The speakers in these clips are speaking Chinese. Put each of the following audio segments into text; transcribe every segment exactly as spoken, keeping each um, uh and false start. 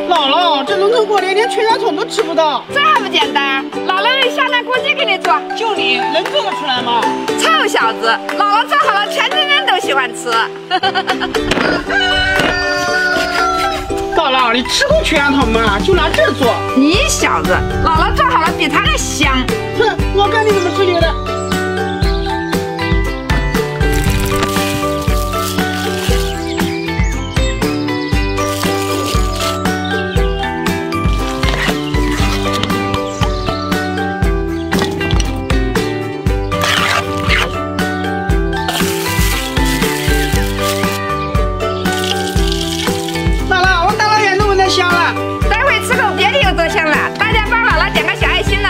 姥姥，这农村过年连全家桶都吃不到， 这还不简单？姥姥用下蛋锅鸡给你做， 就你能做得出来吗？ 臭小子，姥姥做好了，全家人都喜欢吃。 姥姥，你吃过全家桶吗？就拿这做。 你小子，姥姥做好了比他还香。 哼，我看你怎么吃你的。香了， 待会吃口别的有多香了，大家帮姥姥点个小爱心喽。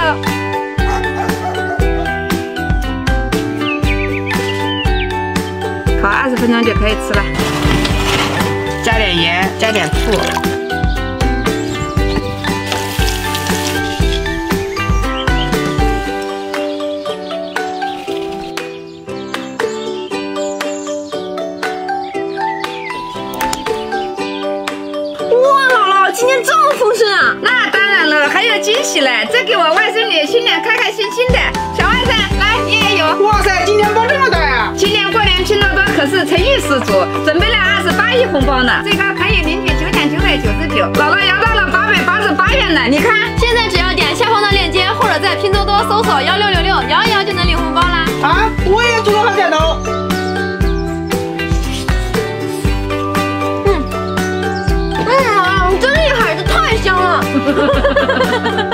烤二十分钟就可以吃了，加点盐，加点醋。 今天这么丰盛啊！ 那当然了，还有惊喜嘞！这给我外孙女新年开开心心的。小外甥，来你也有。 哇塞，今年包这么大呀！ 今年过年拼多多可是诚意十足，准备了二十八亿红包呢，最高可以领取九千九百九十九，姥姥摇到了八百八十八元呢！你看， 现在只要点下方的链接，或者在拼多多搜索幺六六六，摇一摇就能领红包啦！ 啊，我也做个好彩头。 嗯，嗯，真厉害，这太香了。